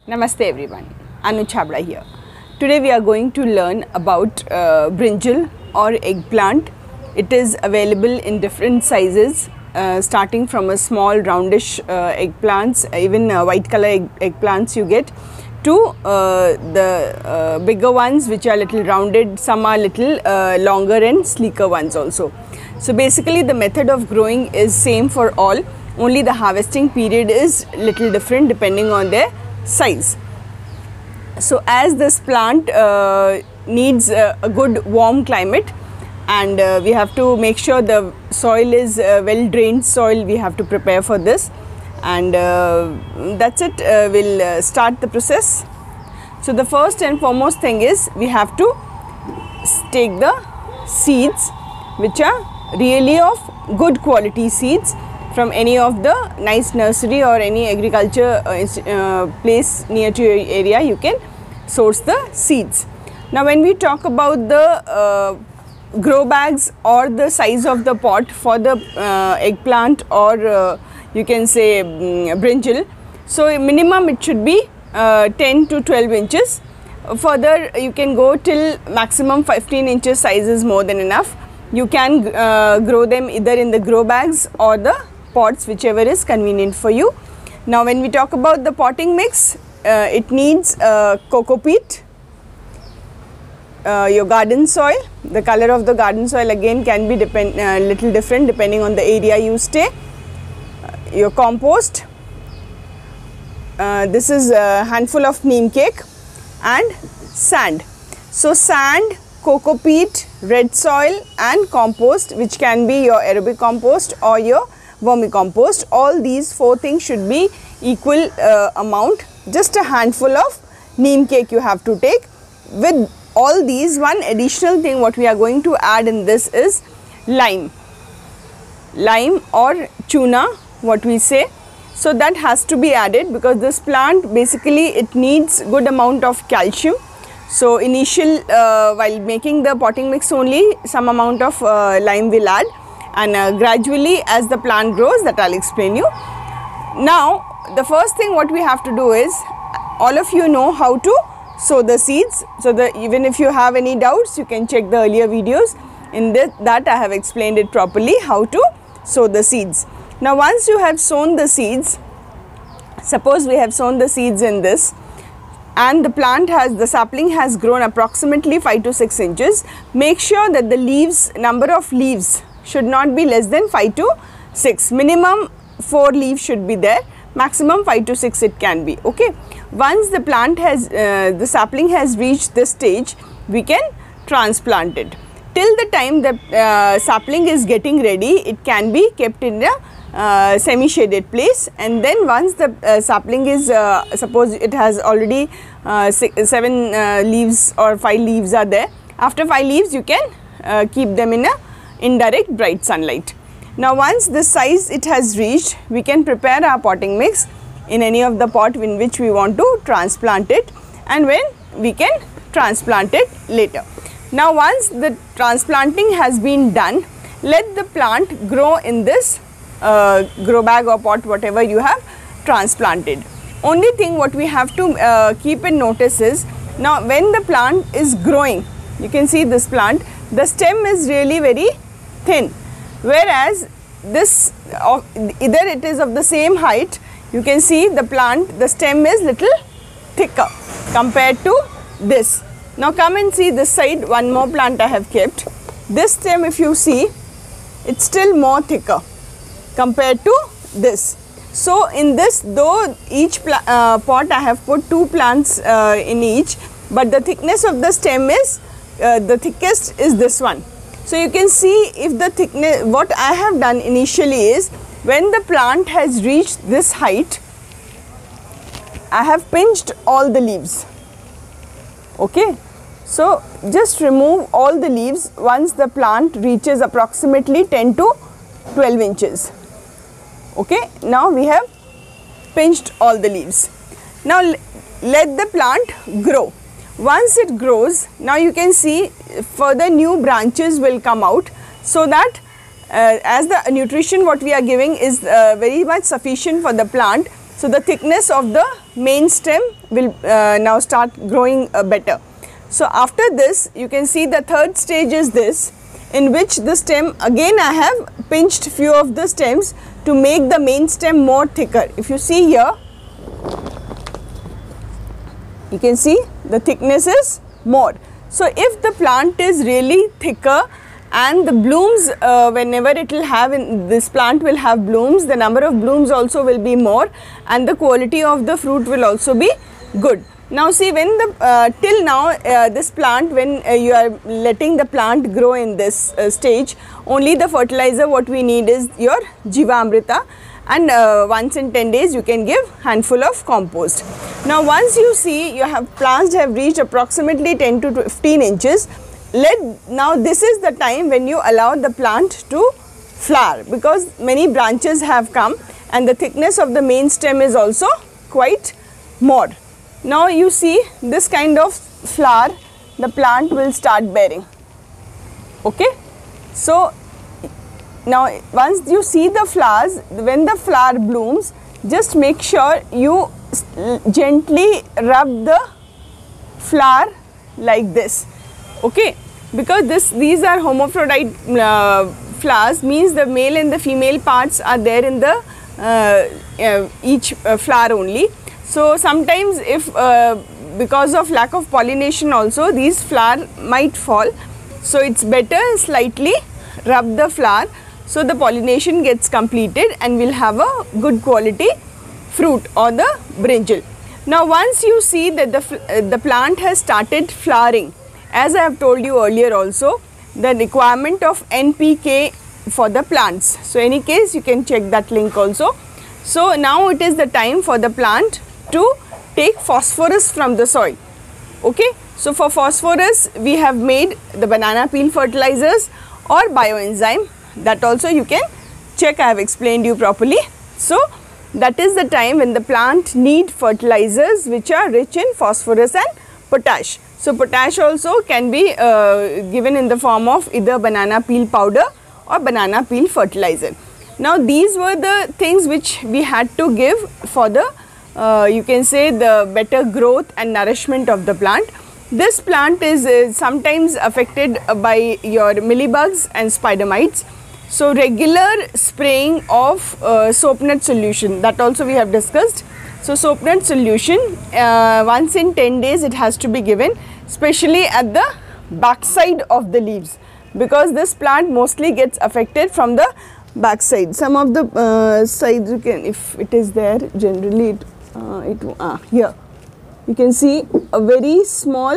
Namaste everyone, Anu Chabra here. Today we are going to learn about brinjal or eggplant. It is available in different sizes starting from a small roundish eggplants, even white color eggplants you get, to the bigger ones which are little rounded. Some are little longer and sleeker ones also. So basically the method of growing is same for all, only the harvesting period is little different depending on their size. So as this plant needs a good warm climate, and we have to make sure the soil is well drained soil, we have to prepare for this, and that's it. We'll start the process. So the first and foremost thing is we have to take the seeds which are really of good quality seeds from any of the nice nursery or any agriculture place near to your area. You can source the seeds. Now when we talk about the grow bags or the size of the pot for the eggplant or you can say brinjal, so minimum it should be 10 to 12 inches. Further you can go till maximum 15 inches size is more than enough. You can grow them either in the grow bags or the pots, whichever is convenient for you. Now when we talk about the potting mix, it needs coco peat, your garden soil. The color of the garden soil again can be little different depending on the area you stay. Your compost, this is a handful of neem cake, and sand. So sand, coco peat, red soil and compost, which can be your aerobic compost or your vermicompost. All these four things should be equal amount. Just a handful of neem cake you have to take. With all these, one additional thing what we are going to add in this is lime or chuna, what we say. So that has to be added because this plant basically it needs good amount of calcium. So initial while making the potting mix only some amount of lime will add, and gradually as the plant grows, that I'll explain you. Now the first thing what we have to do is, all of you know how to sow the seeds. So even if you have any doubts, you can check the earlier videos. In that I have explained it properly how to sow the seeds. Now once you have sown the seeds, suppose we have sown the seeds in this, and the sapling has grown approximately 5 to 6 inches. Make sure that the number of leaves should not be less than 5 to 6. Minimum 4 leaves should be there, maximum 5 to 6 it can be. Okay. Once the sapling has reached this stage, we can transplant it. Till the time the sapling is getting ready, it can be kept in a semi-shaded place, and then once the sapling is suppose it has already 7 leaves or 5 leaves are there. After 5 leaves you can keep them in a indirect bright sunlight. Now once this size it has reached, we can prepare our potting mix in any of the pot in which we want to transplant it, and when we can transplant it later. Now once the transplanting has been done, let the plant grow in this grow bag or pot, whatever you have transplanted. Only thing what we have to keep in notice is, now when the plant is growing, you can see this plant, the stem is really very thin, whereas this either it is of the same height. You can see the stem is little thicker compared to this. Now come and see this side, one more plant I have kept. This stem, if you see, it's still more thicker compared to this. So in this, though each pot I have put 2 plants in each, but the thickness of the stem is the thickest is this one. So you can see if the thickness, what I have done initially is, when the plant has reached this height, I have pinched all the leaves. Okay. So just remove all the leaves once the plant reaches approximately 10 to 12 inches. Okay. Now we have pinched all the leaves. Now let the plant grow. Once it grows, now you can see further new branches will come out, so that as the nutrition what we are giving is very much sufficient for the plant, so the thickness of the main stem will now start growing better. So after this, you can see the third stage is this, in which the stem, again I have pinched few of the stems to make the main stem more thicker. If you see here, you can see the thickness is more. So if the plant is really thicker and the blooms, whenever it will have, this plant will have blooms, the number of blooms also will be more and the quality of the fruit will also be good. Now see, when the till now this plant, when you are letting the plant grow in this stage, only the fertilizer what we need is your Jivamrita, and once in 10 days you can give handful of compost. Now once you see your plants have reached approximately 10 to 15 inches, now this is the time when you allow the plant to flower, because many branches have come and the thickness of the main stem is also quite more. Now you see this kind of flower the plant will start bearing. Okay. So now once you see the flowers, when the flower blooms, just make sure you gently rub the flower like this. Okay, because these are hermaphrodite flowers, means the male and the female parts are there in the each flower only. So sometimes if because of lack of pollination also these flower might fall, so it's better slightly rub the flower so the pollination gets completed and we'll have a good quality fruit or the brinjal. Now once you see that the plant has started flowering, as I have told you earlier also, the requirement of NPK for the plants. So any case you can check that link also. So now it is the time for the plant to take phosphorus from the soil. Okay. So for phosphorus we have made the banana peel fertilizers or bioenzyme, that also you can check, I have explained you properly. So that is the time when the plant need fertilizers which are rich in phosphorus and potash. So potash also can be given in the form of either banana peel powder or banana peel fertilizer. Now these were the things which we had to give for the you can say the better growth and nourishment of the plant. This plant is sometimes affected by your mealybugs and spider mites. So regular spraying of soap nut solution, that also we have discussed. So soap nut solution once in 10 days it has to be given, especially at the backside of the leaves, because this plant mostly gets affected from the backside. Some of the sides you can, if it is there, generally here you can see a very small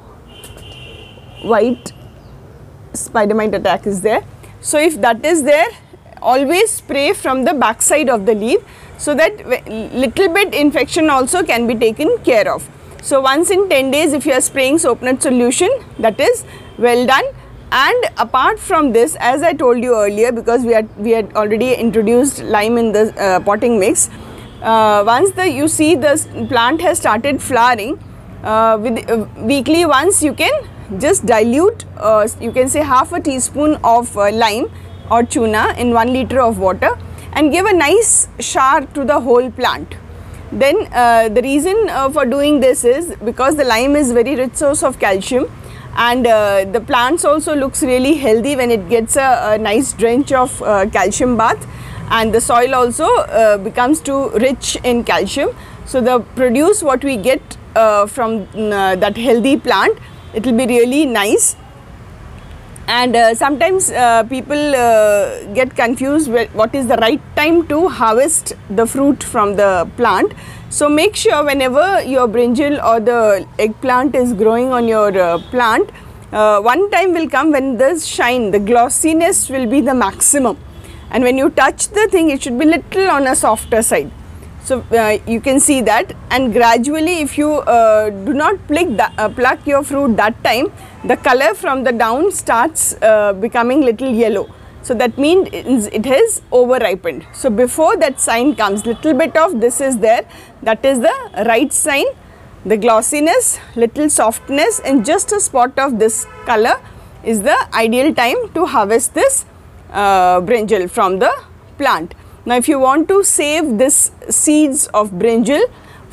white spider mite attack is there. So if that is there, always spray from the backside of the leaf, so that little bit infection also can be taken care of. So once in 10 days if you are spraying soap nut solution, that is well done. And apart from this, as I told you earlier, because we had already introduced lime in the potting mix, once you see the plant has started flowering, weekly once you can just dilute you can say half a teaspoon of lime or chuna in 1 liter of water and give a nice shower to the whole plant. Then the reason for doing this is because the lime is very rich source of calcium, and the plants also looks really healthy when it gets a nice drench of calcium bath, and the soil also becomes too rich in calcium. So the produce what we get from that healthy plant, it will be really nice. And sometimes people get confused with what is the right time to harvest the fruit from the plant. So make sure whenever your brinjal or the eggplant is growing on your plant, one time will come when the shine, the glossiness will be the maximum, and when you touch the thing it should be little on a softer side. So you can see that, and gradually if you do not pluck your fruit that time, the color from the down starts becoming little yellow. So that means it has over ripened. So before that sign comes, little bit of this is there, that is the right sign. The glossiness, little softness and just a spot of this color is the ideal time to harvest this brinjal from the plant. Now if you want to save this seeds of brinjal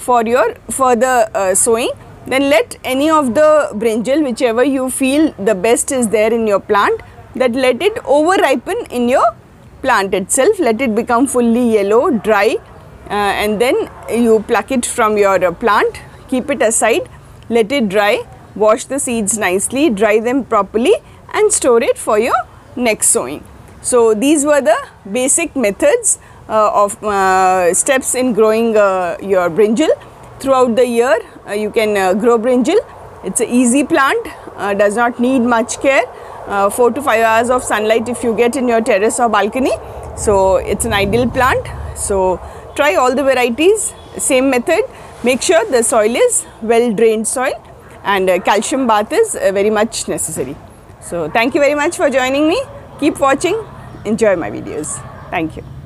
for your further sowing. Then let any of the brinjal, whichever you feel the best is there in your plant, that let it over ripen in your plant itself. Let it become fully yellow, dry, and then you pluck it from your plant, keep it aside, let it dry, wash the seeds nicely, dry them properly and store it for your next sowing. So these were the basic methods of steps in growing your brinjal. Throughout the year you can grow brinjal. It's an easy plant, does not need much care. 4 to 5 hours of sunlight if you get in your terrace or balcony. So it's an ideal plant. So try all the varieties, same method. Make sure the soil is well drained soil, and calcium bath is very much necessary. So thank you very much for joining me. Keep watching, enjoy my videos. Thank you.